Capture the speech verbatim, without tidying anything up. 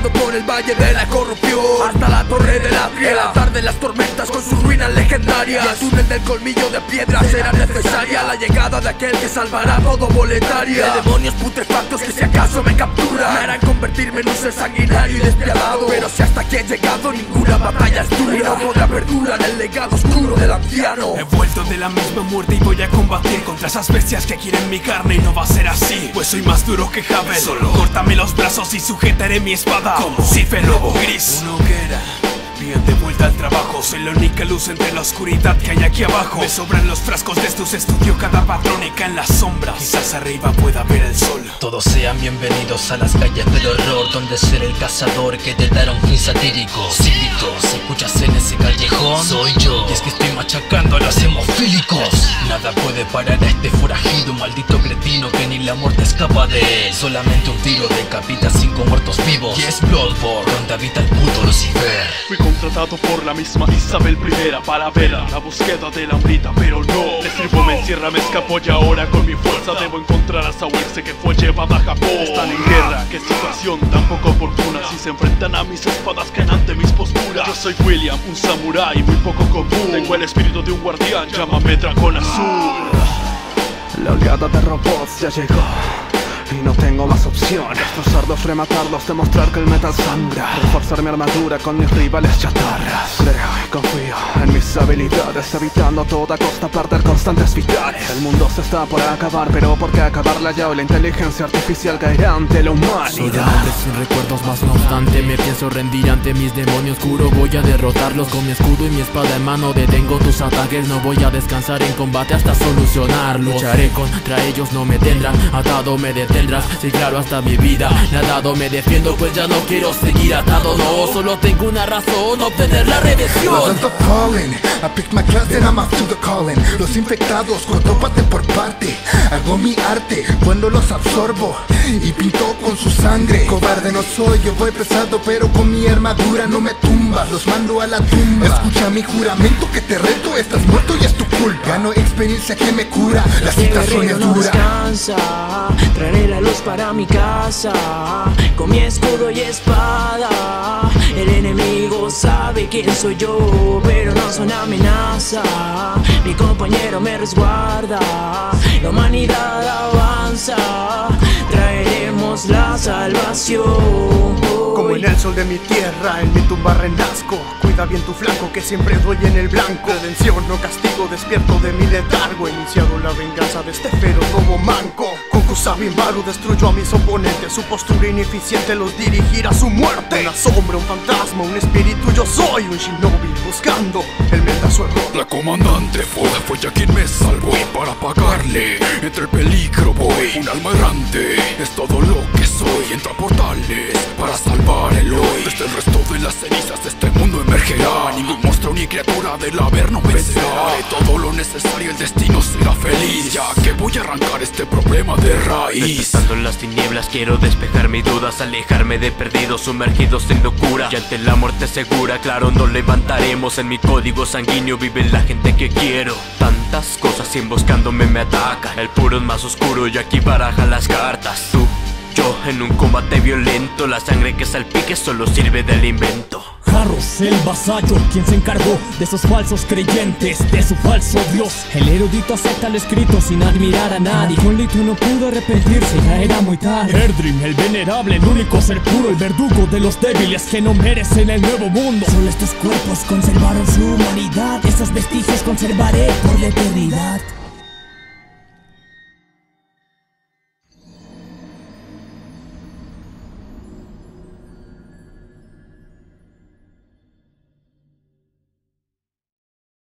Caminando por el valle de la corrupción hasta la torre de la piedra. El altar de las tormentas con sus ruinas legendarias. Y el túnel del colmillo de piedra será necesaria la llegada de aquel que salvará todo boletaria. De demonios putrefactos que si acaso me capturan me harán convertirme en un ser sanguinario y despiadado. Pero si hasta aquí he llegado ninguna batalla es dura y no podrá perdurar el legado oscuro del anciano. He vuelto de la misma muerte y voy a combatir contra esas bestias que quieren mi carne. Y no va a ser así, pues soy más duro que Jabel. Solo córtame los brazos y sujetaré mi espada como Cife Lobo Gris. Una hoguera, bien de vuelta al trabajo. Soy la única luz entre la oscuridad que hay aquí abajo. Me sobran los frascos de estos, estudio cada patrónica en las sombras. Quizás arriba pueda ver el sol. Todos sean bienvenidos a las calles del horror, donde ser el cazador que te dará un fin satírico. Cínicos, escuchas en ese callejón, soy yo. Y es que estoy machacando a los hemofílicos. Nada puede parar a este forajido, maldito cretino que ni la muerte escapa de él. Solamente un tiro decapita cinco muertos vivos. Y es Bloodborne, donde habita el puto Lucifer. Fui contratado por la misma Isabel primera para ver a la búsqueda de la hambrita, pero no. Le sirvo, me encierra, me escapo y ahora con mi fuerza debo encontrar a Sawerse que fue llevada a Japón. Están en guerra, qué situación tan poco oportuna. Si se enfrentan a mis espadas caen ante mis posturas. Yo soy William, un samurái muy poco común. Tengo el espíritu de un guardián, llámame dragón azul. La oleada de robots ya llegó y no tengo más opción. Destrozarlos, rematarlos, demostrar que el metal sangra. Reforzar mi armadura con mis rivales chatarras. Creo y confío en mis habilidades, evitando a toda costa perder constantes vitales. El mundo se está por acabar, pero ¿por qué acabarla ya? O la inteligencia artificial caerá ante la humanidad. Soy un hombre sin recuerdos, más no obstante me pienso rendir ante mis demonios oscuros. Voy a derrotarlos con mi escudo y mi espada en mano. Detengo tus ataques, no voy a descansar en combate hasta solucionarlo. Lucharé contra ellos, no me tendrán atado, me detendrán. Sí, claro, hasta mi vida nadado me defiendo, pues ya no quiero seguir atado. No, solo tengo una razón, obtener la redención. I picked my class and I'm up to the calling. Los infectados, corto parte por parte. Hago mi arte cuando los absorbo y pinto con su sangre. Cobarde no soy, yo voy pesado, pero con mi armadura no me tumbas. Los mando a la tumba. Escucha mi juramento que te reto, estás muerto y es tu culpa. Gano experiencia que me cura, la situación es dura. Traeré la luz para mi casa, con mi escudo y espada. El enemigo sabe quién soy yo, pero no son amenaza. Mi compañero me resguarda, la humanidad avanza. Traeremos la salvación. Como en el sol de mi tierra, en mi tumba renazco. Cuida bien tu flanco que siempre doy en el blanco. Redención, no castigo, despierto de mi letargo. He iniciado la venganza de este feroz como manco. Con Kusami Maru destruyó a mis oponentes. Su postura ineficiente los dirigirá a su muerte. Una sombra, un fantasma, un espíritu, yo soy un shinobi buscando el metazo error. La comandante fue, fue ya quien me salvó. Y para pagarle, entre el peligro voy. Un alma errante, es todo lo que soy. Entra a portales para salvar el hoy. Desde el resto de las cenizas este mundo emergerá. Ningún monstruo ni criatura del haber no vencerá. Haré todo lo necesario, el destino será feliz. Ya que voy a arrancar este problema de raíz. Despertando en las tinieblas quiero despejar mis dudas, alejarme de perdidos sumergidos en locura. Y ante la muerte segura, claro, nos levantaremos. En mi código sanguíneo vive la gente que quiero. Tantas cosas emboscándome me atacan. El puro es más oscuro y aquí baraja las cartas. Tú, yo en un combate violento. La sangre que salpique solo sirve del invento. Harros, el vasallo, quien se encargó de esos falsos creyentes, de su falso dios. El erudito acepta lo escrito sin admirar a nadie. Colito no pudo arrepentirse, ya era muy tarde. Erdrim, el venerable, el único ser puro, el verdugo de los débiles que no merecen el nuevo mundo. Solo estos cuerpos conservaron su humanidad, esos vestigios conservaré por la eternidad.